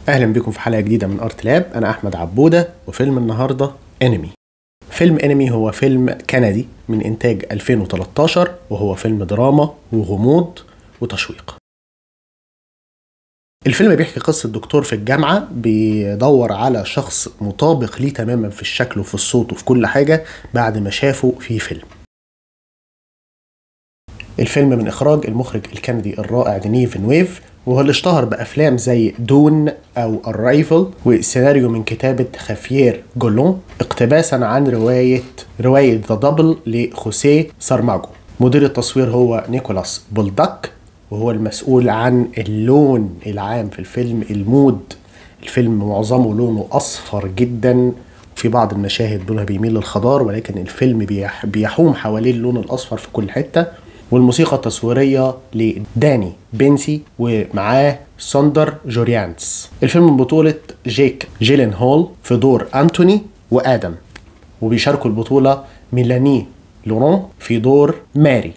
اهلا بكم في حلقه جديده من ارت لاب. انا احمد عبوده وفيلم النهارده انمي. فيلم انمي هو فيلم كندي من انتاج 2013 وهو فيلم دراما وغموض وتشويق. الفيلم بيحكي قصة دكتور في الجامعة بيدور على شخص مطابق ليه تماما في الشكل وفي الصوت وفي كل حاجة بعد ما شافه في فيلم. الفيلم من إخراج المخرج الكندي الرائع ديني فينويف، وهو اللي اشتهر بأفلام زي دون أو الرايفل، والسيناريو من كتابة خافيير جولون اقتباسا عن رواية ذا دبل لخوسيه سارماجو. مدير التصوير هو نيكولاس بولداك، وهو المسؤول عن اللون العام في الفيلم، المود. الفيلم معظمه لونه أصفر جدا، في بعض المشاهد لونها بيميل للخضار، ولكن الفيلم بيحوم حوالين اللون الأصفر في كل حتة. والموسيقى التصويرية لداني بنسي ومعاه ساندر جوريانس. الفيلم من بطولة جيك جيلنهول في دور أنتوني وآدم، وبيشاركوا البطولة ميلاني لورون في دور ماري.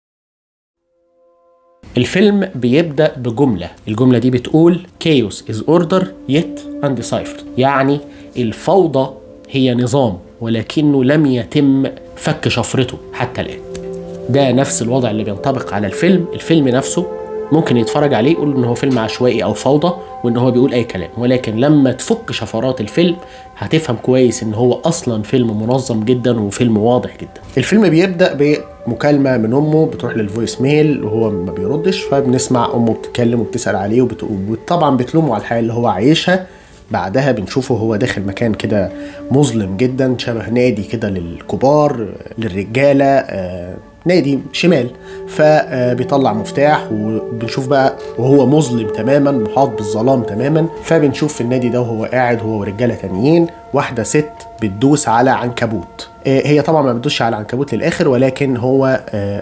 الفيلم بيبدأ بجملة، الجملة دي بتقول chaos is order yet undeciphered، يعني الفوضى هي نظام ولكنه لم يتم فك شفرته حتى الآن. ده نفس الوضع اللي بينطبق على الفيلم. الفيلم نفسه ممكن يتفرج عليه يقول ان هو فيلم عشوائي او فوضى وان هو بيقول اي كلام، ولكن لما تفك شفرات الفيلم هتفهم كويس ان هو اصلا فيلم منظم جدا وفيلم واضح جدا. الفيلم بيبدأ بمكالمة من امه بتروح للفويس ميل وهو ما بيردش، فبنسمع امه بتتكلم وبتسأل عليه وطبعا بتلومه على الحياة اللي هو عايشها. بعدها بنشوفه هو داخل مكان كده مظلم جدا، شبه نادي كده للكبار للرجالة، نادي شمال. فبيطلع مفتاح وبنشوف بقى وهو مظلم تماما، محاط بالظلام تماما. فبنشوف في النادي ده وهو قاعد هو ورجاله تانيين واحده ست بتدوس على عنكبوت. هي طبعا ما بتدوسش على عنكبوت للاخر، ولكن هو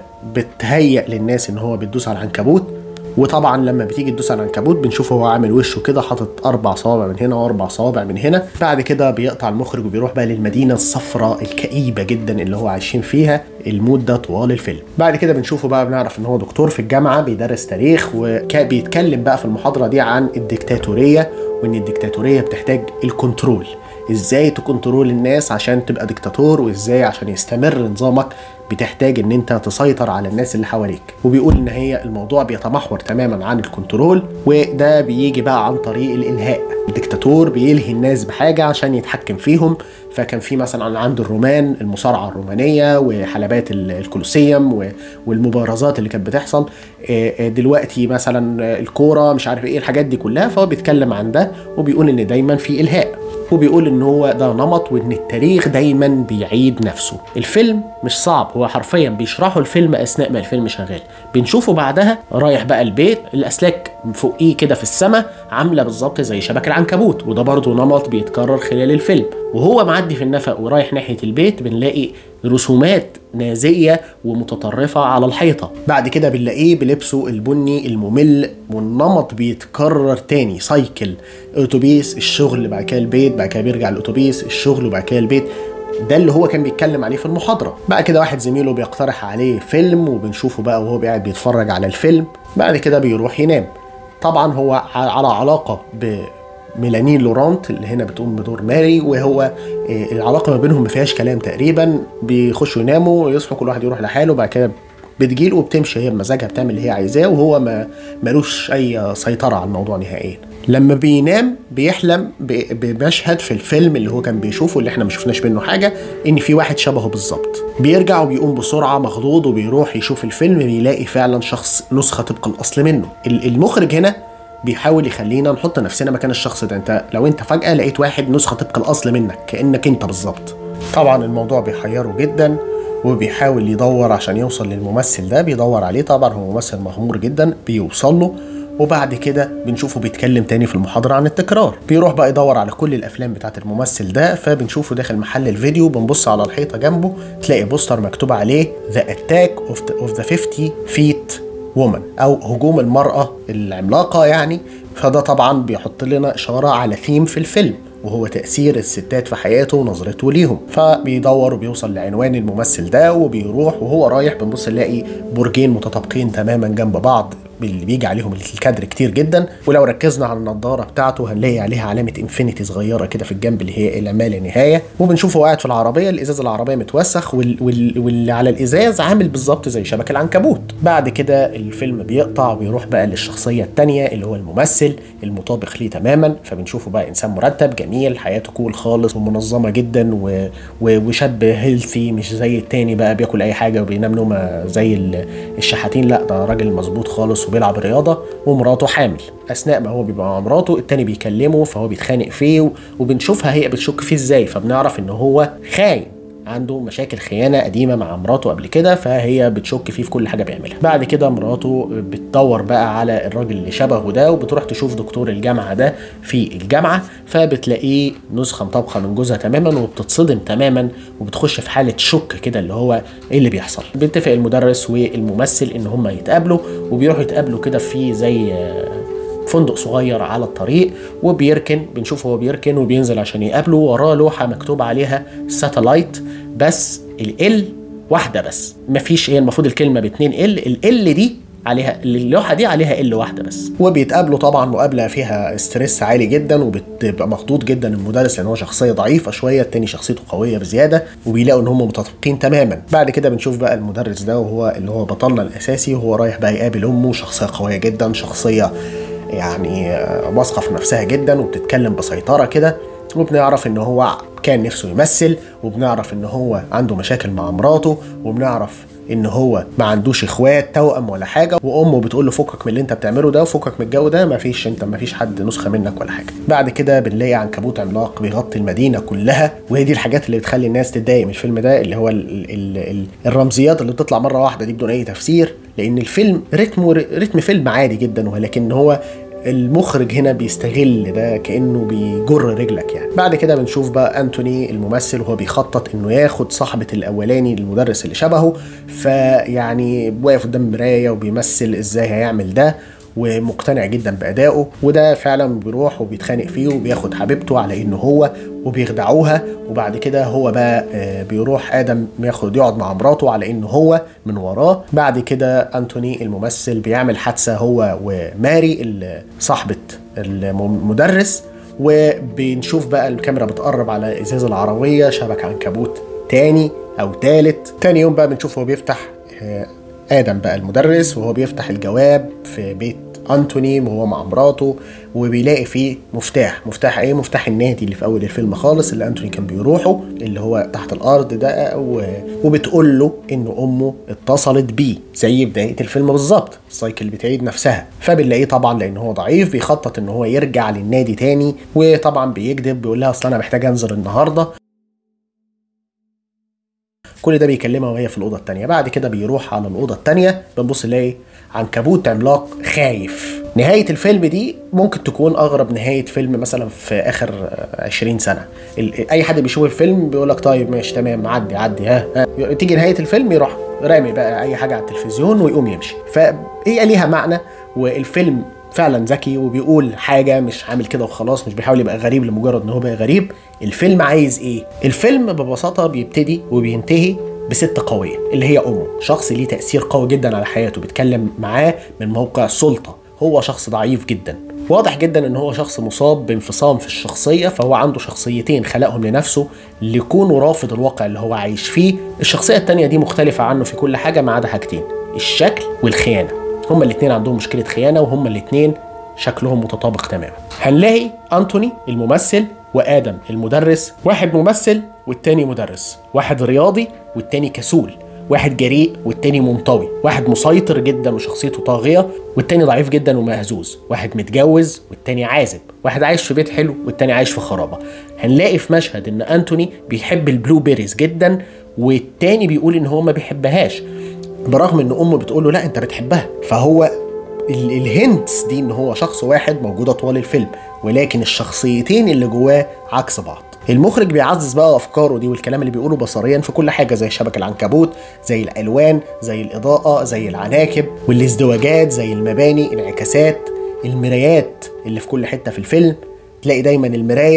بتهيأ للناس ان هو بتدوس على عنكبوت. وطبعا لما بتيجي تدوس على العنكبوت بنشوفه هو عامل وشه كده، حاطط 4 صوابع من هنا و4 صوابع من هنا. بعد كده بيقطع المخرج وبيروح بقى للمدينه الصفراء الكئيبه جدا اللي هو عايشين فيها المود ده طوال الفيلم. بعد كده بنشوفه بقى بنعرف ان هو دكتور في الجامعه بيدرس تاريخ، وبيتكلم بقى في المحاضره دي عن الديكتاتوريه، وان الديكتاتوريه بتحتاج الكنترول. ازاي تكنترول الناس عشان تبقى ديكتاتور، وازاي عشان يستمر نظامك بتحتاج ان انت تسيطر على الناس اللي حواليك. وبيقول ان هي الموضوع بيتمحور تماما عن الكنترول، وده بيجي بقى عن طريق الالهاء. الديكتاتور بيلهي الناس بحاجه عشان يتحكم فيهم. فكان في مثلا عند الرومان المصارعه الرومانيه وحلبات الكولوسيوم والمبارزات اللي كانت بتحصل. دلوقتي مثلا الكوره مش عارف ايه الحاجات دي كلها. فهو بيتكلم عن ده وبيقول ان دايما في الهاء، وبيقول ان هو ده نمط وان التاريخ دايما بيعيد نفسه. الفيلم مش صعب، هو حرفيا بيشرحوا الفيلم اثناء ما الفيلم شغال. بنشوفه بعدها رايح بقى البيت، الاسلاك فوقيه كده في السماء عامله بالظبط زي شبك العنكبوت، وده برضه نمط بيتكرر خلال الفيلم. وهو معدي في النفق ورايح ناحيه البيت بنلاقي رسومات نازية ومتطرفة على الحيطة. بعد كده بنلاقيه بلبسه البني الممل، والنمط بيتكرر تاني، سايكل. اتوبيس، الشغل، بعد كده البيت، بعد كده بيرجع الاتوبيس، الشغل، وبعد كده البيت. ده اللي هو كان بيتكلم عليه في المحاضرة. بعد كده واحد زميله بيقترح عليه فيلم وبنشوفه بقى وهو قاعد بيتفرج على الفيلم. بعد كده بيروح ينام. طبعا هو على علاقة ميلاني لورانت اللي هنا بتقوم بدور ماري، وهو العلاقه ما بينهم ما فيهاش كلام تقريبا. بيخشوا يناموا ويصحوا كل واحد يروح لحاله، بعد كده بتجيله وبتمشي هي بمزاجها بتعمل اللي هي عايزاه، وهو مالوش اي سيطره على الموضوع نهائيا. لما بينام بيحلم بمشهد في الفيلم اللي هو كان بيشوفه اللي احنا ما شفناش منه حاجه، ان في واحد شبهه بالظبط. بيرجع وبيقوم بسرعه مخضوض وبيروح يشوف الفيلم، بيلاقي فعلا شخص نسخه طبق الاصل منه. المخرج هنا بيحاول يخلينا نحط نفسنا مكان الشخص ده. لو انت فجأة لقيت واحد نسخة طبق الأصل منك كأنك انت بالظبط. طبعا الموضوع بيحيره جدا، وبيحاول يدور عشان يوصل للممثل ده. بيدور عليه، طبعا هو ممثل مغمور جدا، بيوصل له. وبعد كده بنشوفه بيتكلم تاني في المحاضرة عن التكرار. بيروح بقى يدور على كل الأفلام بتاعت الممثل ده. فبنشوفه داخل محل الفيديو، بنبص على الحيطة جنبه تلاقي بوستر مكتوب عليه The Attack of the 50 Feet وومن، او هجوم المرأة العملاقة يعني. فده طبعا بيحط لنا اشارة على ثيم في الفيلم، وهو تأثير الستات في حياته ونظرته ليهم. فبيدور وبيوصل لعنوان الممثل ده وبيروح، وهو رايح بنبص نلاقي برجين متطابقين تماما جنب بعض اللي بيجي عليهم الكادر كتير جدا. ولو ركزنا على النضاره بتاعته هنلاقي عليها علامه انفينيتي صغيره كده في الجنب اللي هي الى ما لا نهايه. وبنشوفه قاعد في العربيه، الازاز العربيه متوسخ واللي على الازاز عامل بالظبط زي شبك العنكبوت. بعد كده الفيلم بيقطع وبيروح بقى للشخصيه الثانيه اللي هو الممثل المطابق ليه تماما. فبنشوفه بقى انسان مرتب جميل، حياته كول خالص ومنظمه جدا وشاب هيلثي، مش زي التاني بقى بياكل اي حاجه وبينام نومه زي الشحاتين. لا، ده راجل مظبوط خالص وبيلعب رياضه، ومراته حامل. اثناء ما هو بيبقى مع مراته التاني بيكلمه، فهو بيتخانق فيه وبنشوفها هي بتشك فيه ازاي، فبنعرف ان هو خاين، عنده مشاكل خيانه قديمه مع مراته قبل كده، فهي بتشك فيه في كل حاجه بيعملها. بعد كده مراته بتدور بقى على الراجل اللي شبهه ده، وبتروح تشوف دكتور الجامعه ده في الجامعه، فبتلاقيه نسخه مطابقه من جوزها تماما، وبتتصدم تماما وبتخش في حاله شك كده اللي هو ايه اللي بيحصل. بيتفق المدرس والممثل ان هم يتقابلوا، وبيروحوا يتقابلوا كده في زي فندق صغير على الطريق، وبيركن. بنشوف هو بيركن وبينزل عشان يقابله، وراه لوحه مكتوب عليها ساتلايت، بس ال واحده بس، مفيش. هي المفروض الكلمه باتنين ال دي عليها، اللوحه دي عليها ال واحده بس. وبيتقابلوا طبعا مقابله فيها ستريس عالي جدا، وبتبقى مخضوض جدا المدرس لان هو شخصيه ضعيفه شويه، التاني شخصيته قويه بزياده، وبيلاقوا ان هم متفقين تماما. بعد كده بنشوف بقى المدرس ده وهو اللي هو بطلنا الاساسي، وهو رايح بقى يقابل امه، شخصيه قويه جدا، شخصيه يعني واثقه في نفسها جدا وبتتكلم بسيطره كده. وبنعرف ان هو كان نفسه يمثل، وبنعرف ان هو عنده مشاكل مع مراته، وبنعرف ان هو ما عندوش اخوات توأم ولا حاجه، وامه بتقول له فكك من اللي انت بتعمله ده وفكك من الجو ده، ما فيش حد نسخه منك ولا حاجه. بعد كده بنلاقي عنكبوت عملاق بيغطي المدينه كلها، وهي دي الحاجات اللي بتخلي الناس تتضايق من الفيلم ده، اللي هو الرمزيات اللي بتطلع مره واحده دي بدون اي تفسير، لان الفيلم رتم فيلم عادي جدا، ولكن هو المخرج هنا بيستغل ده كأنه بيجر رجلك يعني. بعد كده بنشوف بقى أنتوني الممثل وهو بيخطط انه ياخد صاحبة الاولاني المدرس اللي شبهه، فيعني واقف قدام مراية وبيمثل ازاي هيعمل ده، ومقتنع جدا بأدائه. وده فعلا بيروح وبيتخانق فيه وبياخد حبيبته على انه هو، وبيخدعوها. وبعد كده هو بقى بيروح آدم يقعد مع مراته على انه هو من وراه. بعد كده أنتوني الممثل بيعمل حادثة هو وماري صاحبة المدرس، وبنشوف بقى الكاميرا بتقرب على ازاز العربية، شبك عنكبوت تاني او تالت. تاني يوم بقى بنشوف هو بيفتح آدم بقى المدرس وهو بيفتح الجواب في بيت أنتوني وهو مع مراته، وبيلاقي فيه مفتاح ايه؟ مفتاح النادي اللي في اول الفيلم خالص اللي أنتوني كان بيروحه، اللي هو تحت الارض ده، وبتقول له ان امه اتصلت بيه زي بداية الفيلم بالظبط، السايكل بتعيد نفسها. فبنلاقيه طبعا لان هو ضعيف بيخطط ان هو يرجع للنادي تاني، وطبعا بيكذب، بيقول لها اصل انا محتاج انزل النهارده. كل ده بيكلمها وهي في الأوضة التانية. بعد كده بيروح على الأوضة التانية، بنبص نلاقي عنكبوت عملاق خايف. نهاية الفيلم دي ممكن تكون أغرب نهاية فيلم مثلا في آخر 20 سنة. أي حد بيشوف الفيلم بيقولك طيب ماشي تمام، عدي ها تيجي نهاية الفيلم يروح رامي بقى أي حاجة على التلفزيون ويقوم يمشي. فهي ليها معنى، والفيلم فعلا ذكي وبيقول حاجة، مش عامل كده وخلاص، مش بيحاول يبقى غريب لمجرد ان هو بقى غريب. الفيلم عايز ايه؟ الفيلم ببساطة بيبتدي وبينتهي بست قوية اللي هي امه، شخص ليه تأثير قوي جدا على حياته، بيتكلم معاه من موقع السلطة، هو شخص ضعيف جدا، واضح جدا ان هو شخص مصاب بانفصام في الشخصية، فهو عنده شخصيتين خلقهم لنفسه ليكونوا رافض الواقع اللي هو عايش فيه. الشخصية التانية دي مختلفة عنه في كل حاجة ما عدا حاجتين، الشكل والخيانة. هما الاتنين عندهم مشكلة خيانة، وهما الاتنين شكلهم متطابق تماما. هنلاقي أنتوني الممثل وآدم المدرس، واحد ممثل والتاني مدرس، واحد رياضي والتاني كسول، واحد جريء والتاني منطوي، واحد مسيطر جدا وشخصيته طاغية والتاني ضعيف جدا ومهزوز، واحد متجوز والتاني عازب، واحد عايش في بيت حلو والتاني عايش في خرابة. هنلاقي في مشهد ان أنتوني بيحب البلو بيريز جدا، والتاني بيقول ان هو ما بيحبهاش، برغم ان امه بتقول له لا انت بتحبها. فهو الهنتس دي ان هو شخص واحد موجوده طوال الفيلم، ولكن الشخصيتين اللي جواه عكس بعض. المخرج بيعزز بقى افكاره دي والكلام اللي بيقوله بصريا في كل حاجه، زي شبك العنكبوت، زي الالوان، زي الاضاءه، زي العناكب والازدواجات، زي المباني، انعكاسات، المرايات اللي في كل حته في الفيلم. تلاقي دايما المرايه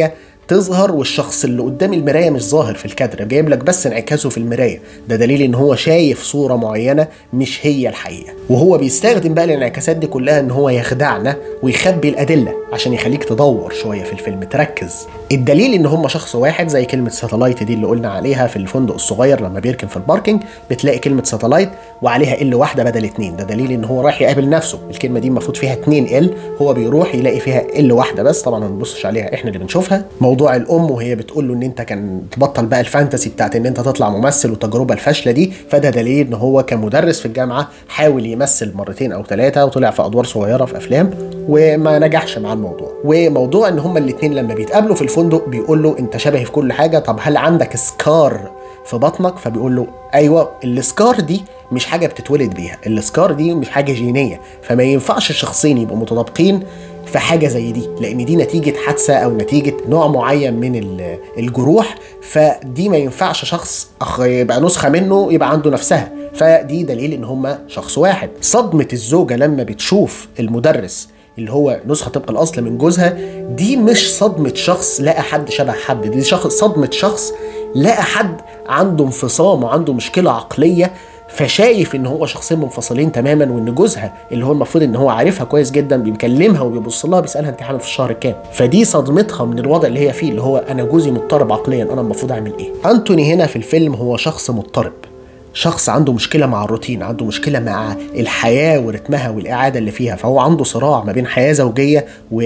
تظهر والشخص اللي قدام المرايه مش ظاهر في الكادر، جايب لك بس انعكاسه في المرايه، ده دليل ان هو شايف صوره معينه مش هي الحقيقه. وهو بيستخدم بقى الانعكاسات دي كلها ان هو يخدعنا ويخبي الادله عشان يخليك تدور شويه في الفيلم تركز. الدليل ان هم شخص واحد، زي كلمه ساتلايت دي اللي قلنا عليها في الفندق الصغير لما بيركن في الباركينج بتلاقي كلمه ساتلايت وعليها ال واحده بدل 2، ده دليل ان هو رايح يقابل نفسه. الكلمه دي المفروض فيها 2 ال، هو بيروح يلاقي فيها ال واحده بس، طبعا ما بنبصش عليها احنا اللي بنشوفها. موضوع الام وهي بتقول له ان انت كان تبطل بقى الفانتسي بتاعت ان انت تطلع ممثل والتجربه الفاشله دي، فده دليل ان هو كمدرس في الجامعه حاول يمثل مرتين او 3 وطلع في ادوار صغيره في افلام وما نجحش مع الموضوع. وموضوع ان هما الاثنين لما بيتقابلوا في الفندق بيقول له انت شبهي في كل حاجه، طب هل عندك سكار في بطنك؟ فبيقول له ايوه. السكار دي مش حاجه بتتولد بيها، السكار دي مش حاجه جينيه، فما ينفعش الشخصين يبقوا متطابقين في حاجه زي دي، لان دي نتيجه حادثه او نتيجه نوع معين من الجروح، فدي ما ينفعش شخص يبقى نسخه منه يبقى عنده نفسها، فدي دليل ان هما شخص واحد. صدمه الزوجه لما بتشوف المدرس اللي هو نسخه طبق الاصل من جوزها، دي مش صدمه شخص لقى حد شبه حد، دي صدمه شخص لقى حد عنده انفصام وعنده مشكله عقليه، فشايف ان هو شخصين منفصلين تماما، وان جوزها اللي هو المفروض ان هو عارفها كويس جدا بيكلمها وبيبص لها بيسالها انت حامل في الشهر الكام، فدي صدمتها من الوضع اللي هي فيه، اللي هو انا جوزي مضطرب عقليا، انا المفروض اعمل ايه؟ انتوني هنا في الفيلم هو شخص مضطرب، شخص عنده مشكلة مع الروتين، عنده مشكلة مع الحياة ورتمها والإعادة اللي فيها، فهو عنده صراع ما بين حياة زوجية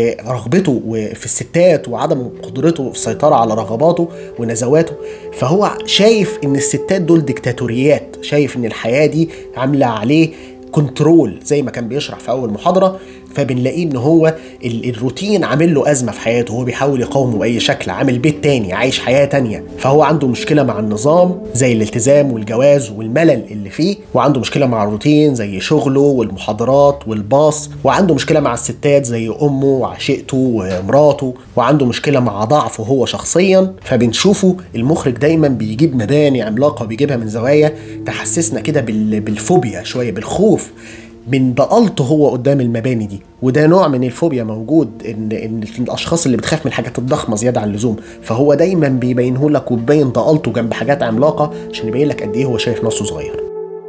ورغبته في الستات وعدم قدرته في السيطرة على رغباته ونزواته، فهو شايف إن الستات دول ديكتاتوريات، شايف إن الحياة دي عاملة عليه كنترول زي ما كان بيشرح في أول محاضرة، فبنلاقيه ان هو الروتين عامل له ازمه في حياته، هو بيحاول يقاومه باي شكل، عامل بيت تاني، عايش حياه تانيه، فهو عنده مشكله مع النظام زي الالتزام والجواز والملل اللي فيه، وعنده مشكله مع الروتين زي شغله والمحاضرات والباص، وعنده مشكله مع الستات زي امه وعشيقته ومراته، وعنده مشكله مع ضعفه هو شخصيا. فبنشوفه المخرج دايما بيجيب مباني عملاقه وبيجيبها من زوايا تحسسنا كده بالفوبيا شويه، بالخوف من ضالته هو قدام المباني دي، وده نوع من الفوبيا موجود ان الاشخاص اللي بتخاف من الحاجات الضخمه زياده عن اللزوم، فهو دايما بيبينه لك وبيبين ضالته جنب حاجات عملاقه عشان يبين لك قد ايه هو شايف نفسه صغير.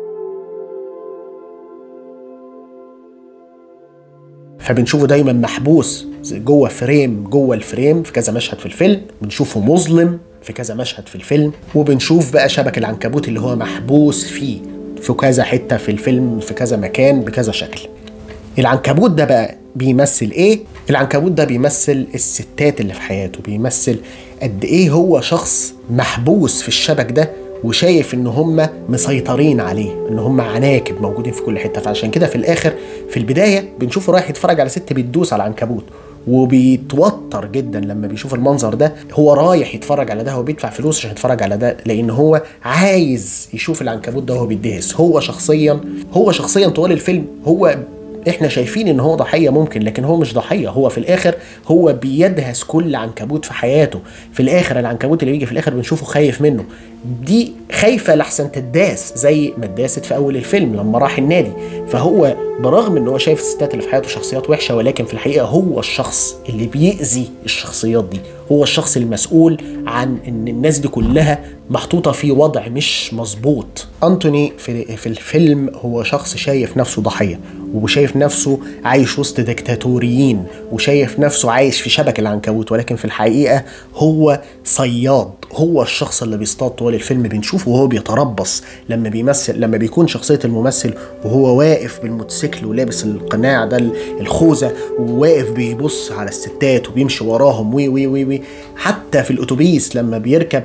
فبنشوفه دايما محبوس جوه الفريم في كذا مشهد في الفيلم، بنشوفه مظلم في كذا مشهد في الفيلم، وبنشوف بقى شبك العنكبوت اللي هو محبوس فيه في كذا حتة في الفيلم في كذا مكان بكذا شكل. العنكبوت ده بقى بيمثل ايه؟ العنكبوت ده بيمثل الستات اللي في حياته، بيمثل قد ايه هو شخص محبوس في الشبك ده وشايف ان هم مسيطرين عليه، ان هم عناكب موجودين في كل حتة. فعشان كده في الاخر في البداية بنشوفه رايح يتفرج على ست بتدوس على العنكبوت، وبيتوتر جدا لما بيشوف المنظر ده، هو رايح يتفرج على ده، هو بيدفع فلوس عشان يتفرج على ده، لان هو عايز يشوف العنكبوت ده وهو بيدهس. هو شخصيا طوال الفيلم احنا شايفين ان هو ضحية ممكن، لكن هو مش ضحية، هو في الاخر هو بيدهس كل عنكبوت في حياته. في الاخر العنكبوت اللي بيجي في الاخر بنشوفه خايف منه، دي خايفة لحسن تداس زي ما اتداست في اول الفيلم لما راح النادي. فهو برغم ان هو شايف الستات اللي في حياته شخصيات وحشة، ولكن في الحقيقة هو الشخص اللي بيأذي الشخصيات دي، هو الشخص المسؤول عن ان الناس دي كلها محطوطة في وضع مش مظبوط. أنتوني في الفيلم هو شخص شايف نفسه ضحية، وشايف نفسه عايش وسط ديكتاتوريين، وشايف نفسه عايش في شبك العنكبوت، ولكن في الحقيقة هو صياد، هو الشخص اللي بيصطاد طوال الفيلم. بنشوفه وهو بيتربص لما بيمثل، لما بيكون شخصية الممثل وهو واقف بالموتوسيكل ولابس القناع ده الخوذة، وواقف بيبص على الستات وبيمشي وراهم وي وي وي وي. حتى في الأتوبيس لما بيركب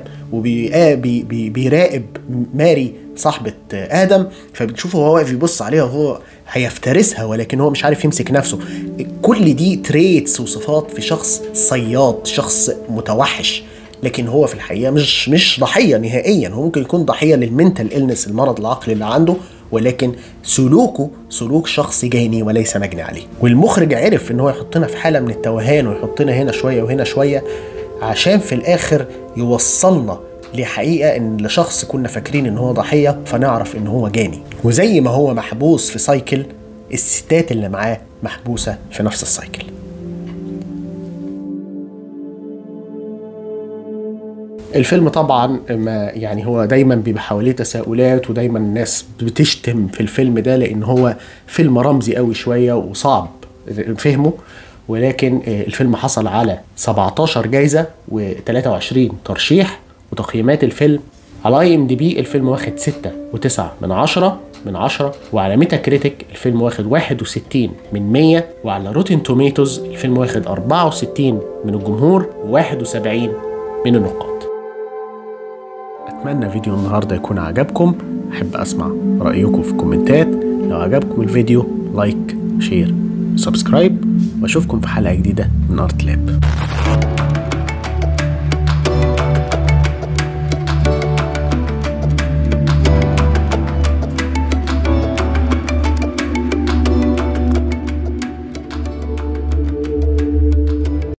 وبيراقب ماري صاحبة آدم، فبتشوفه وهو واقف يبص عليها وهو هيفترسها، ولكن هو مش عارف يمسك نفسه. كل دي تريتس وصفات في شخص صياد، شخص متوحش، لكن هو في الحقيقة مش ضحية نهائيا. هو ممكن يكون ضحية للمنتال إلنس، المرض العقلي اللي عنده، ولكن سلوكه سلوك شخص جاني وليس مجني عليه. والمخرج عرف ان هو يحطنا في حالة من التوهان ويحطنا هنا شوية وهنا شوية، عشان في الآخر يوصلنا لحقيقة ان لشخص كنا فاكرين ان هو ضحية فنعرف ان هو جاني. وزي ما هو محبوس في سايكل، الستات اللي معاه محبوسة في نفس السايكل. الفيلم طبعا ما يعني هو دايما بيبقى حواليه تساؤلات، ودايما الناس بتشتم في الفيلم ده لان هو فيلم رمزي قوي شوية وصعب فهمه، ولكن الفيلم حصل على 17 جايزة و23 ترشيح. وتقييمات الفيلم على IMDb الفيلم واخد 6.9 وعلى ميتا كريتيك الفيلم واخد 61 من 100، وعلى روتين توميتوز الفيلم واخد 64 من الجمهور و71 من النقاد. أتمنى فيديو النهاردة يكون عجبكم، أحب أسمع رأيكم في الكومنتات. لو عجبكم الفيديو لايك شير سبسكرايب، وأشوفكم في حلقة جديدة من أرت لاب.